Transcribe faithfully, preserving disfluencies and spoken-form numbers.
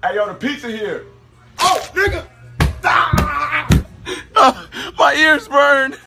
Hey, yo, the pizza here. Oh, nigga. My ears burn.